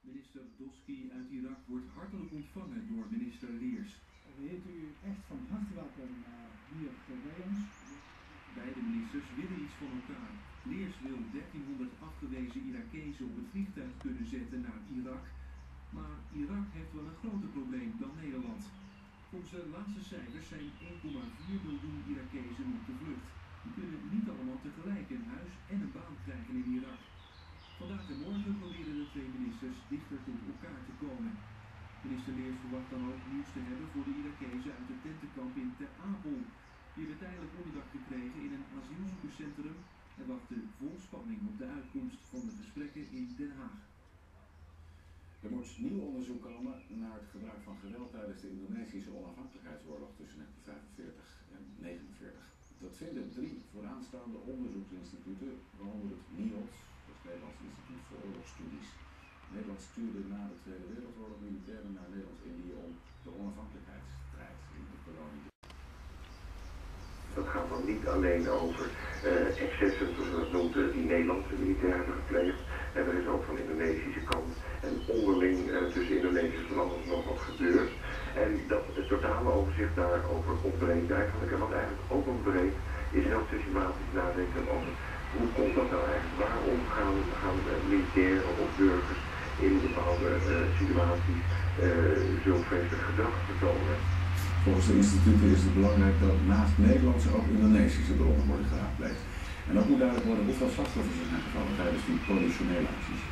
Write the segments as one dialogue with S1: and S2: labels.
S1: Minister Doski uit Irak wordt hartelijk ontvangen door minister Leers.
S2: We heten u echt van harte welkom hier bij ons.
S1: Beide ministers willen iets van elkaar. Leers wil 1300 afgewezen Irakezen op het vliegtuig kunnen zetten naar Irak. Maar Irak heeft wel een groter probleem dan Nederland. Volgens de laatste cijfers zijn 1,4 miljoen Irakezen op de vlucht. Die kunnen niet allemaal tegelijk een huis en een baan krijgen in Irak. Vandaag en morgen proberen de twee ministers dichter tot elkaar te komen. Minister Leers verwacht dan ook nieuws te hebben voor de Irakezen uit het tentenkamp in Ter Apel. Die hebben tijdelijk onderdak gekregen in een asielzoekerscentrum en wachten vol spanning op de uitkomst van de gesprekken in Den Haag.
S3: Er moet nieuw onderzoek komen naar het gebruik van geweld tijdens de Indonesische onafhankelijkheidsoorlog tussen 1945 en 1949. Dat vinden 3 vooraanstaande onderzoeksinstituten, waaronder het NIOD, het Nederlands Instituut voor Oorlogsstudies. Nederland stuurde na de Tweede Wereldoorlog militairen naar Nederlands-Indië om de onafhankelijkheidsstrijd in de kolonie.
S4: Dat gaat dan niet alleen over excessen, zoals we dat noemden, die Nederlandse militairen hebben gepleegd. En er is ook van de Indonesische kant en onderling tussen Indonesische landen nog wat gebeurd. En dat het totale overzicht daarover ontbreekt eigenlijk. En wat eigenlijk ook ontbreekt is heel systematisch nadenken over hoe komt dat nou eigenlijk? Waarom gaan militairen of burgers in bepaalde situaties zo'n vreselijk gedrag vertonen?
S3: Volgens de instituten is het belangrijk dat naast Nederlandse ook Indonesische bronnen worden geraadpleegd. En ook moet duidelijk worden hoeveel slachtoffers er zijn gevallen tijdens die politionele acties.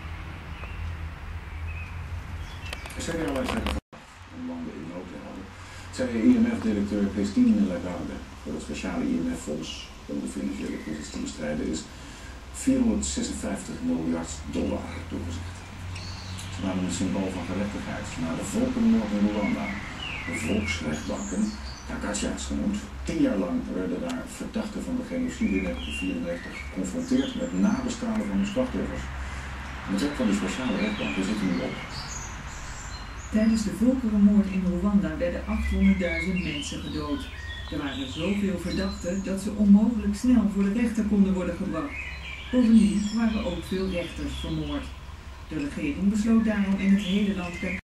S3: Er zijn allerlei zaken om landen in nood te helpen. Zei IMF-directeur Christine Lagarde voor het speciale IMF-fonds om de financiële crisis te bestrijden is $456 miljard toegezegd. Ze waren een symbool van gerechtigheid na de volkenmoord in Rwanda. De volksrechtbanken, Kakatja's genoemd, 10 jaar lang werden daar verdachten van de genocide in 1994 geconfronteerd met nabestaanden van hun slachtoffers. En het werk van die speciale rechtbanken zit er nu op.
S5: Tijdens de volkerenmoord in Rwanda werden 800.000 mensen gedood. Er waren zoveel verdachten dat ze onmogelijk snel voor de rechter konden worden gebracht. Bovendien waren ook veel rechters vermoord. De regering besloot daarom in het hele land